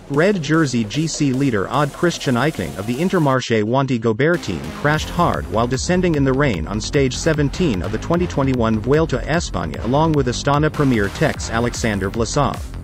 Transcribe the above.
Red jersey GC leader Odd Christian Eiking of the Intermarche Wanty Gobert Team crashed hard while descending in the rain on stage 17 of the 2021 Vuelta a España along with Astana Premier Tech's Aleksandr Vlasov.